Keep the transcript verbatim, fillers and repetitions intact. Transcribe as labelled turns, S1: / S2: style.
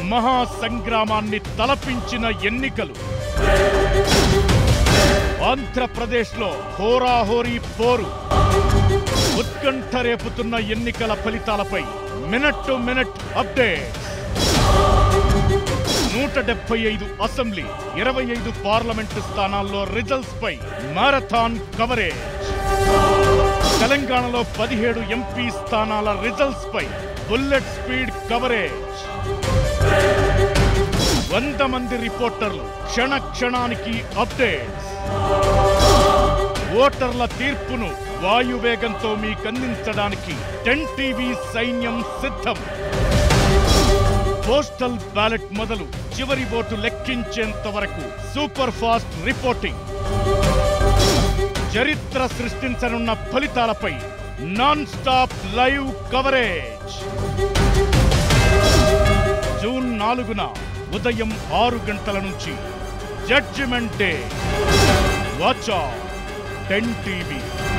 S1: మహా సంగ్రామాన్ని తలపించిన ఎన్నికలు. ఆంధ్రప్రదేశ్లో హోరాహోరీ పోరు. ఉత్కంఠ రేపుతున్న ఎన్నికల ఫలితాలపై మినిట్ టు మినిట్ అప్డేట్స్. నూట డెబ్బై ఐదు అసెంబ్లీ, ఇరవై ఐదు పార్లమెంటు స్థానాల్లో రిజల్ట్స్ పై మారథాన్ కవరేజ్. తెలంగాణలో పదిహేడు ఎంపీ స్థానాల రిజల్ట్స్ పై బుల్లెట్ స్పీడ్ కవరేజ్. వంద మంది రిపోర్టర్లు క్షణ క్షణానికి అప్డేట్స్. ఓటర్ల తీర్పును వాయువేగంతో మీకందించడానికి టెన్ టీవీ సైన్యం సిద్ధం. పోస్టల్ బ్యాలెట్ మొదలు చివరి ఓటు లెక్కించేంత వరకు సూపర్ ఫాస్ట్ రిపోర్టింగ్. చరిత్ర సృష్టించనున్న ఫలితాలపై non stop live coverage. June నాలుగున ఉదయం ఆరు గంటల నుంచి judgement day. Watch ten TV.